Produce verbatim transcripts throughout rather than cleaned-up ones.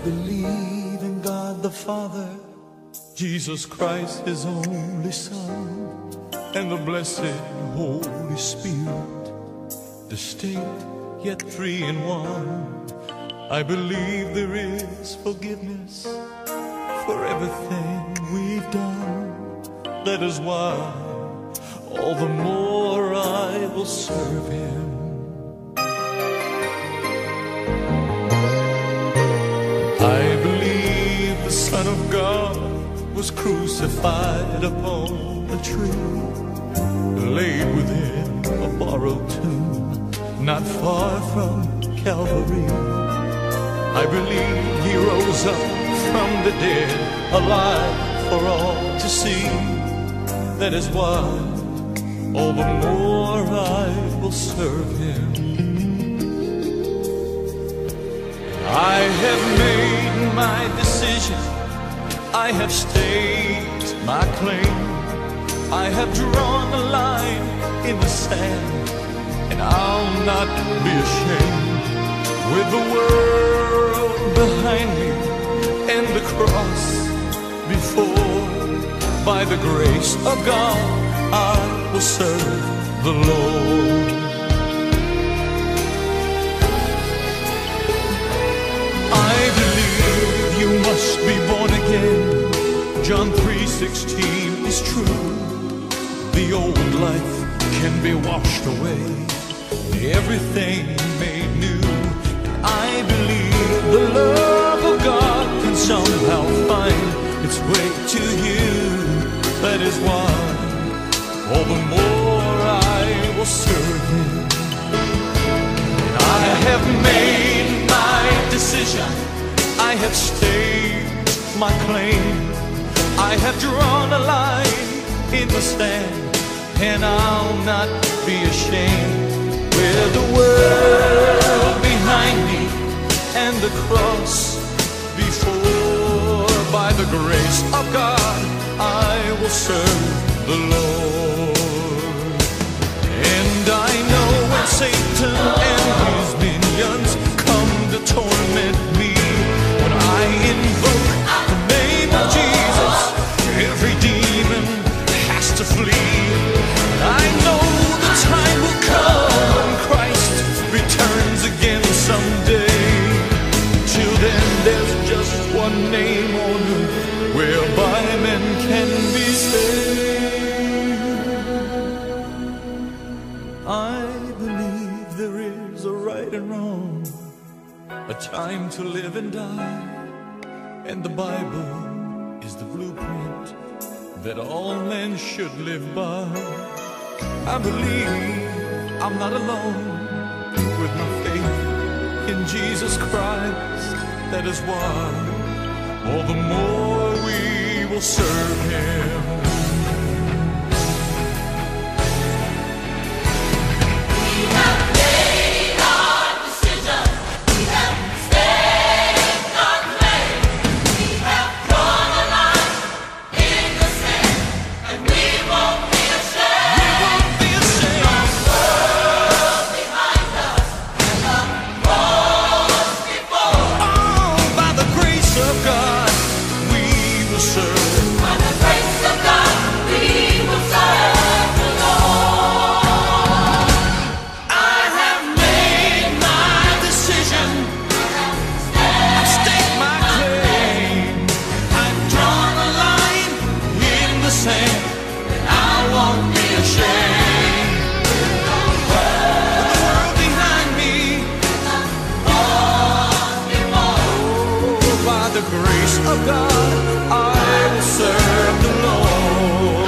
believe in God the Father, Jesus Christ, His only Son, and the blessed Holy Spirit, distinct yet three in one. I believe there is forgiveness for everything we've done. That is why all the more I will serve Him. I believe the Son of God was crucified upon a tree, laid within a borrowed tomb, not far from Calvary. I believe He rose up from the dead, alive for all to see. That is why all the more I will serve Him. I have made my decision, I have staked my claim, I have drawn a line in the sand, and I'll not be ashamed. With the world behind me and the cross before, by the grace of God I will serve the Lord. I believe you must be born again. John three sixteen is true. The old life can be washed away, everything made new. And I believe the love of God can somehow find its way to you. That is why all the more I will serve Him. I have made my decision, I have staked my claim, I have drawn a line in the sand, and I'll not be ashamed. With the world behind me and the cross before, by the grace of God I will serve the Lord. And I know when Satan and his minions come to torment me, when I invoke the name of Jesus, every demon has to flee. I know the time will come when Christ returns again someday. Till then there's just one name on earth whereby men can be saved. I believe there is a right and wrong, a time to live and die, and the Bible is the blueprint that all men should live by. I believe I'm not alone with my faith in Jesus Christ. That is why all the more we will serve Him. We have made our decision, we have staked our claim, we have drawn a line in the sand, and we won't be ashamed. We won't be ashamed. The world behind us and the cross before. Oh, by the grace of God we will serve. By the grace of God, we will serve the Lord. I have made my decision, I've staked my claim, I've drawn a line in the sand, and I won't be ashamed. With the world behind me, oh, by the grace of God I will serve the Lord.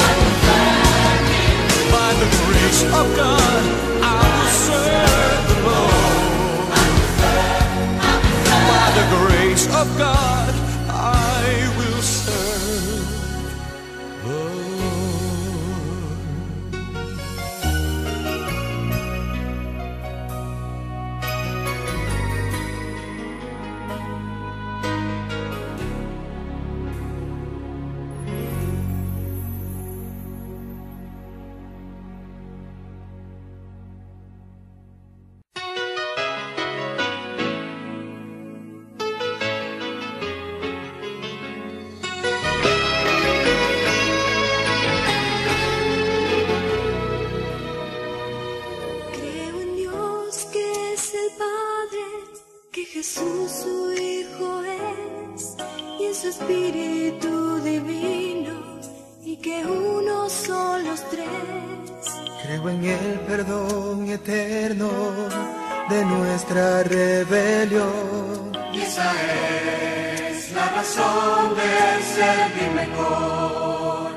By the grace of God I will serve the Lord. By the grace of God I will serve the Lord. Dios Espíritu Divino y que uno son los tres. Creo en el perdón eterno de nuestra rebelión. Y esa es la razón de servir mejor.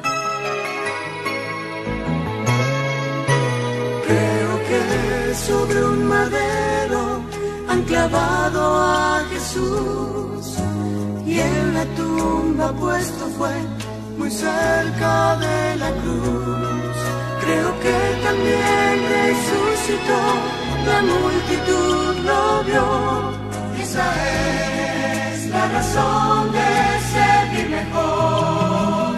Creo que sobre un madero han clavado a Jesús y en la tumba puesto fue muy cerca de la cruz. Creo que también resucitó, la multitud lo vio. Esa es la razón de servir mejor.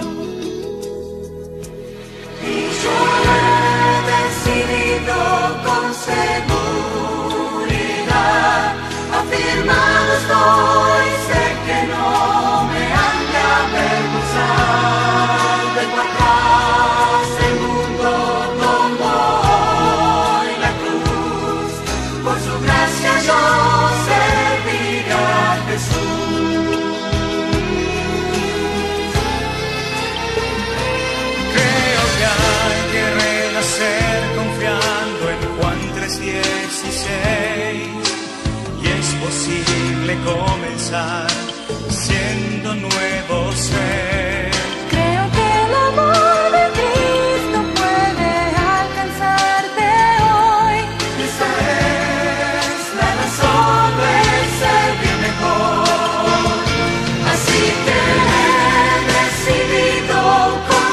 Y yo he decidido con seguridad, afirmado estoy, sé que no me han de avergonzar. Dejo atrás el mundo como hoy la cruz, por su gracia yo serviré a Jesús. Creo que hay que renacer confiando en Juan tres dieciséis, y es posible comenzar siendo nuevo ser. Creo que el amor de Cristo puede alcanzarte hoy. Esa es la razón de servir mejor. Así que he decidido con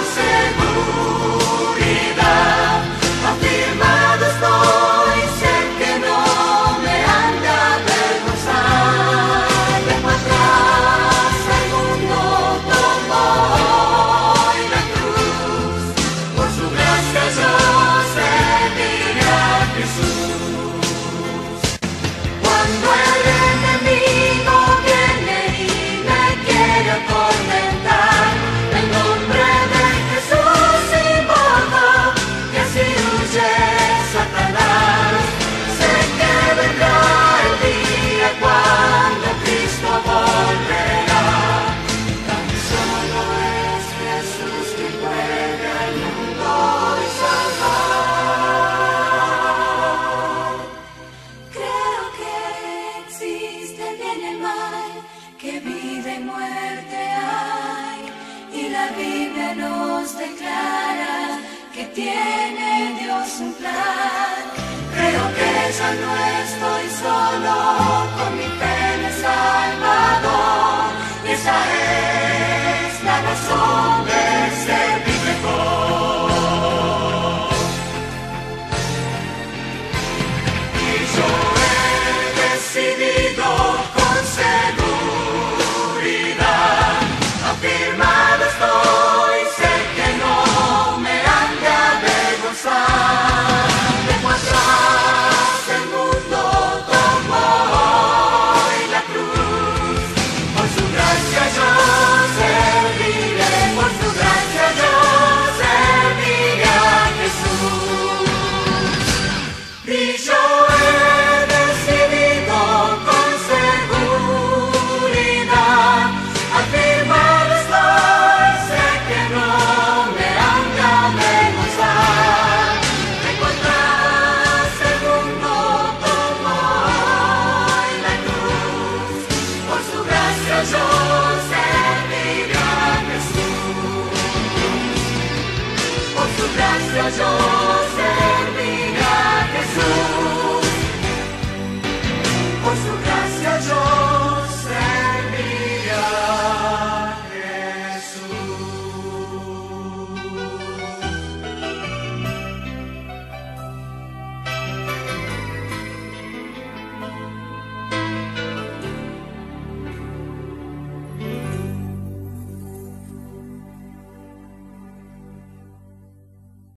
seguridad, afirmado estoy, sé que no me han de avergonzar. Dejo atrás el mundo como hoy la cruz, por su gracia yo serviré a Jesús. Cuando el enemigo viene y me quiere atormentar, el nombre de Jesús invoco, que así huye Satanás. Sé que vendrá el día cuando Cristo volverá. Tan solo es Jesús quien puede al mundo hoy salvar. Creo que existe el bien y el mal, que vida y muerte hay, y la Biblia nos declara que tiene Dios un plan. Creo que ya no estoy solo, con mi fe en el Salvador. Y esa es la razón de servir mejor. Y yo he decidido con seguridad, afirmado estoy, sé que no me han de avergonzar. Dejo atrás el mundo como hoy la cruz, por su gracia yo serviré, por su gracia yo serviré a Jesús. Y yo he decidido con seguridad, afirmado estoy, sé que no me han de avergonzar. Dejo atrás el mundo como hoy la cruz, por su gracia yo serviré a Jesús. Por su gracia yo